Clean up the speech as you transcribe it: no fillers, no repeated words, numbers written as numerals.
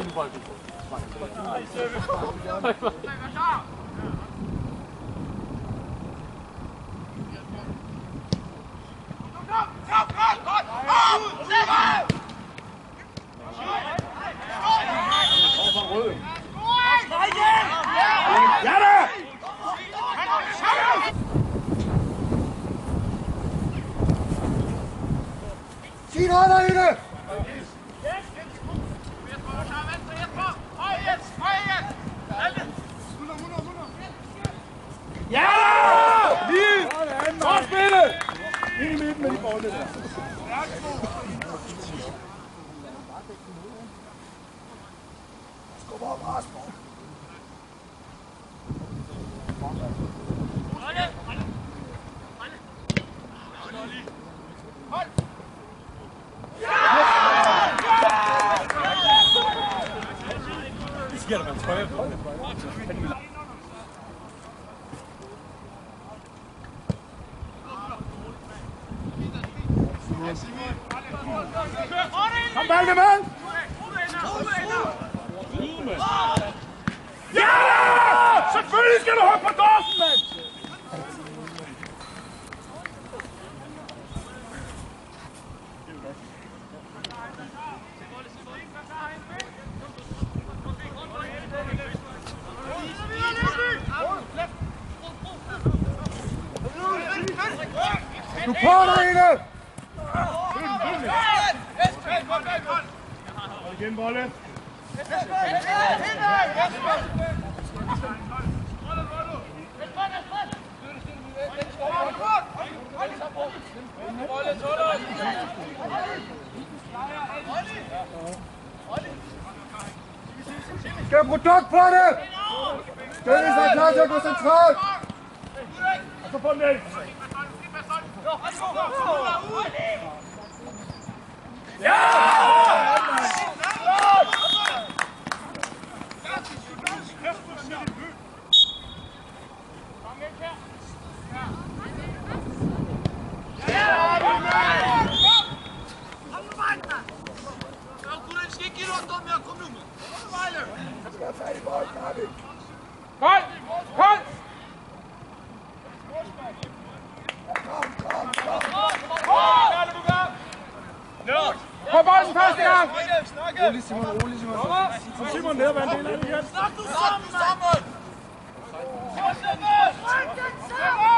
Fin hånd derinde! Ja! Lige! Godt spillet! Ind i midten med de bolde der. Skub op, Rasmus! Det sker der med trøje på. Kom Valdemar! Ja! Selvfølgelig skal du hoppe på dåsen, mand! Du på derinde! Igen bolle. Skal produkt på det! Dennis er klar til at gå centralt! Og så på den af. Hold! Hold! På bolden første gang! Rolig Simon, rolig Simon. Simon ned og vand del af det igen. Snak du sammen!